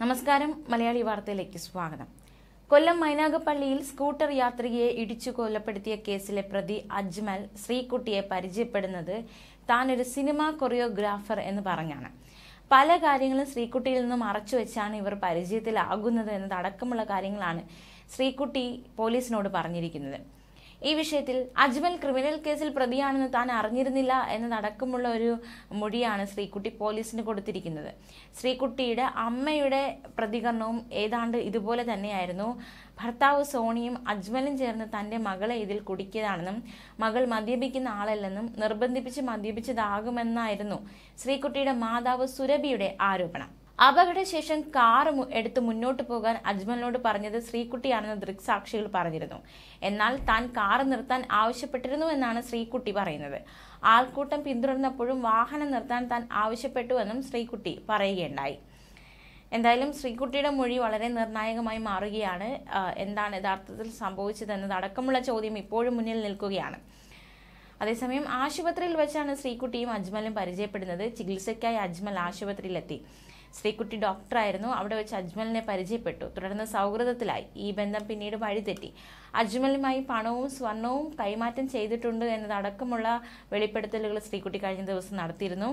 നമസ്കാരം. മലയാളി വാർത്തയിലേക്ക് സ്വാഗതം. കൊല്ലം മൈനാഗപ്പള്ളിയിൽ സ്കൂട്ടർ യാത്രികയെ ഇടിച്ചു കൊലപ്പെടുത്തിയ കേസിലെ പ്രതി അജ്മൽ ശ്രീകുട്ടിയെ പരിചയപ്പെടുന്നത് താൻ ഒരു സിനിമാ കൊറിയോഗ്രാഫർ എന്ന് പറഞ്ഞാണ്. പല കാര്യങ്ങളും ശ്രീകുട്ടിയിൽ നിന്നും മറച്ചുവെച്ചാണ് ഇവർ പരിചയത്തിലാകുന്നത് എന്നതടക്കമുള്ള കാര്യങ്ങളാണ് ശ്രീകുട്ടി പോലീസിനോട് പറഞ്ഞിരിക്കുന്നത്. ഈ വിഷയത്തിൽ അജ്മൽ ക്രിമിനൽ കേസിൽ പ്രതിയാണെന്ന് താൻ അറിഞ്ഞിരുന്നില്ല എന്നതടക്കമുള്ള ഒരു മൊഴിയാണ് ശ്രീകുട്ടി പോലീസിന് കൊടുത്തിരിക്കുന്നത്. ശ്രീകുട്ടിയുടെ അമ്മയുടെ പ്രതികരണവും ഏതാണ്ട് ഇതുപോലെ തന്നെയായിരുന്നു. ഭർത്താവ് സോണിയും അജ്മലും ചേർന്ന് തന്റെ മകളെ ഇതിൽ കുടുക്കിയതാണെന്നും മകൾ മദ്യപിക്കുന്ന ആളല്ലെന്നും നിർബന്ധിപ്പിച്ച് മദ്യപിച്ചതാകുമെന്നായിരുന്നു ശ്രീകുട്ടിയുടെ മാതാവ് സുരഭിയുടെ ആരോപണം. അപകടശേഷം കാർ എടുത്ത് മുന്നോട്ട് പോകാൻ അജ്മലിനോട് പറഞ്ഞത് ശ്രീകുട്ടിയാണെന്ന് ദൃക്സാക്ഷികൾ പറഞ്ഞിരുന്നു. എന്നാൽ താൻ കാർ നിർത്താൻ ആവശ്യപ്പെട്ടിരുന്നു എന്നാണ് ശ്രീകുട്ടി പറയുന്നത്. ആൾക്കൂട്ടം പിന്തുടർന്നപ്പോഴും വാഹനം നിർത്താൻ താൻ ആവശ്യപ്പെട്ടുവെന്നും ശ്രീകുട്ടി പറയുകയുണ്ടായി. എന്തായാലും ശ്രീകുട്ടിയുടെ മൊഴി വളരെ നിർണായകമായി മാറുകയാണ്. എന്താണ് യഥാർത്ഥത്തിൽ സംഭവിച്ചതെന്നതടക്കമുള്ള ചോദ്യം ഇപ്പോഴും മുന്നിൽ നിൽക്കുകയാണ്. അതേസമയം ആശുപത്രിയിൽ വെച്ചാണ് ശ്രീകുട്ടിയും അജ്മലും പരിചയപ്പെടുന്നത്. ചികിത്സയ്ക്കായി അജ്മൽ ആശുപത്രിയിലെത്തി. ശ്രീകുട്ടി ഡോക്ടറായിരുന്നു. അവിടെ വെച്ച് അജ്മലിനെ പരിചയപ്പെട്ടു. തുടർന്ന് സൗഹൃദത്തിലായി. ഈ ബന്ധം പിന്നീട് വഴിതെറ്റി. അജ്മലുമായി പണവും സ്വർണവും കൈമാറ്റം ചെയ്തിട്ടുണ്ട് എന്നതടക്കമുള്ള വെളിപ്പെടുത്തലുകൾ ശ്രീകുട്ടി കഴിഞ്ഞ ദിവസം നടത്തിയിരുന്നു.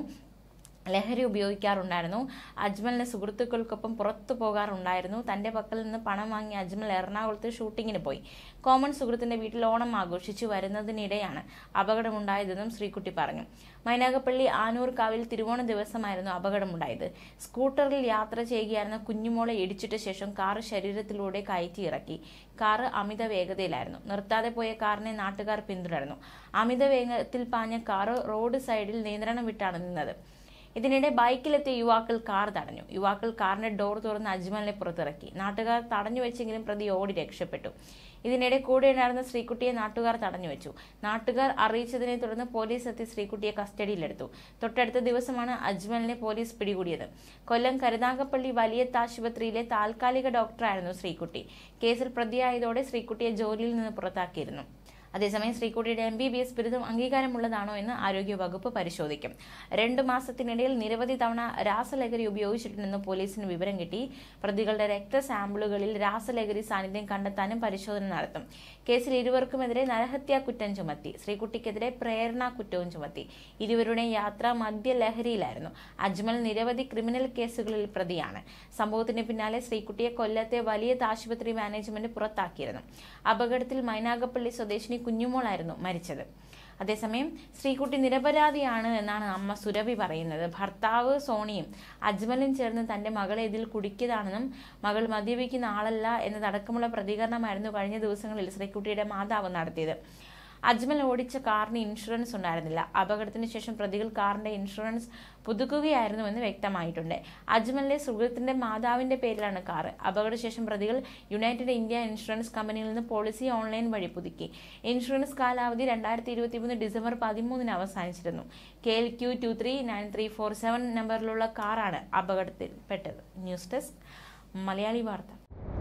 ലഹരി ഉപയോഗിക്കാറുണ്ടായിരുന്നു. അജ്മലിന്റെ സുഹൃത്തുക്കൾക്കൊപ്പം പുറത്തു പോകാറുണ്ടായിരുന്നു. തന്റെ പക്കൽ നിന്ന് പണം വാങ്ങി അജ്മൽ എറണാകുളത്ത് ഷൂട്ടിങ്ങിന് പോയി. കോമൺ സുഹൃത്തിന്റെ വീട്ടിൽ ഓണം ആഘോഷിച്ചു വരുന്നതിനിടെയാണ് അപകടമുണ്ടായതെന്നും ശ്രീകുട്ടി പറഞ്ഞു. മൈനാഗപ്പള്ളി ആനൂർക്കാവിൽ തിരുവോണ ദിവസമായിരുന്നു അപകടമുണ്ടായത്. സ്കൂട്ടറിൽ യാത്ര ചെയ്യുകയായിരുന്ന കുഞ്ഞുമോളെ ഇടിച്ചിട്ട ശേഷം കാർ ശരീരത്തിലൂടെ കയറ്റി ഇറക്കി. കാർ അമിത വേഗതയിലായിരുന്നു. നിർത്താതെ പോയ കാറിനെ നാട്ടുകാർ പിന്തുടർന്നു. അമിത വേഗത്തിൽ പാഞ്ഞ കാർ റോഡ് സൈഡിൽ നിയന്ത്രണം വിട്ടാണ് നിന്നത്. ഇതിനിടെ ബൈക്കിലെത്തിയ യുവാക്കൾ കാർ തടഞ്ഞു. യുവാക്കൾ കാറിന്റെ ഡോർ തുറന്ന് അജ്മലിനെ പുറത്തിറക്കി. നാട്ടുകാർ തടഞ്ഞു വെച്ചെങ്കിലും പ്രതി ഓടി രക്ഷപ്പെട്ടു. ഇതിനിടെ കൂടെയുണ്ടായിരുന്ന ശ്രീകുട്ടിയെ നാട്ടുകാർ തടഞ്ഞുവെച്ചു. നാട്ടുകാർ അറിയിച്ചതിനെ തുടർന്ന് പോലീസ് എത്തി ശ്രീകുട്ടിയെ കസ്റ്റഡിയിലെടുത്തു. തൊട്ടടുത്ത ദിവസമാണ് അജ്മലിനെ പോലീസ് പിടികൂടിയത്. കൊല്ലം കരുനാഗപ്പള്ളി വലിയത്ത് ആശുപത്രിയിലെ താൽക്കാലിക ഡോക്ടറായിരുന്നു ശ്രീകുട്ടി. കേസിൽ പ്രതിയായതോടെ ശ്രീകുട്ടിയെ ജോലിയിൽ നിന്ന് പുറത്താക്കിയിരുന്നു. അതേസമയം ശ്രീകുട്ടിയുടെ MBBS ബിരുദം അംഗീകാരമുള്ളതാണോ എന്ന് ആരോഗ്യവകുപ്പ് പരിശോധിക്കും. 2 മാസത്തിനിടയിൽ നിരവധി തവണ രാസലഹരി ഉപയോഗിച്ചിട്ടുണ്ടെന്ന് പോലീസിന് വിവരം കിട്ടി. പ്രതികളുടെ രക്തസാമ്പിളുകളിൽ രാസലഹരി സാന്നിധ്യം കണ്ടെത്താനും പരിശോധന നടത്തും. കേസിൽ ഇരുവർക്കുമെതിരെ നരഹത്യാ കുറ്റം ചുമത്തി. ശ്രീകുട്ടിക്കെതിരെ പ്രേരണാ കുറ്റവും ചുമത്തി. ഇരുവരുടെയും യാത്ര മദ്യലഹരിയിലായിരുന്നു. അജ്മൽ നിരവധി ക്രിമിനൽ കേസുകളിൽ പ്രതിയാണ്. സംഭവത്തിന് പിന്നാലെ ശ്രീകുട്ടിയെ കൊല്ലത്തെ വലിയത്ത് ആശുപത്രി മാനേജ്മെന്റ് പുറത്താക്കിയിരുന്നു. അപകടത്തിൽ മൈനാഗപ്പള്ളി സ്വദേശിനി കുഞ്ഞുമോളായിരുന്നു മരിച്ചത്. അതേസമയം ശ്രീകുട്ടി നിരപരാധിയാണ് എന്നാണ് അമ്മ സുരഭി പറയുന്നത്. ഭർത്താവ് സോണിയും അജ്മലും ചേർന്ന് തന്റെ മകളെ ഇതിൽ കുടുക്കിയതാണെന്നും മകൾ മദ്യപിക്കുന്ന ആളല്ല എന്നതടക്കമുള്ള പ്രതികരണമായിരുന്നു കഴിഞ്ഞ ദിവസങ്ങളിൽ ശ്രീകുട്ടിയുടെ മാതാവ് നടത്തിയത്. അജ്മൽ ഓടിച്ച കാറിന് ഇൻഷുറൻസ് ഉണ്ടായിരുന്നില്ല. അപകടത്തിന് ശേഷം പ്രതികൾ കാറിന്റെ ഇൻഷുറൻസ് പുതുക്കുകയായിരുന്നുവെന്ന് വ്യക്തമായിട്ടുണ്ട്. അജ്മലിന്റെ സുഹൃത്തിന്റെ മാതാവിന്റെ പേരിലാണ് കാർ. അപകടശേഷം പ്രതികൾ യുണൈറ്റഡ് ഇന്ത്യ ഇൻഷുറൻസ് കമ്പനിയിൽ നിന്ന് പോളിസി ഓൺലൈൻ വഴി പുതുക്കി. ഇൻഷുറൻസ് കാലാവധി 2023 ഡിസംബർ 13 അവസാനിച്ചിരുന്നു. KLQ 239347 നമ്പറിലുള്ള കാറാണ് അപകടത്തിൽപ്പെട്ടത്. ന്യൂസ് ഡെസ്ക് മലയാളി വാർത്ത.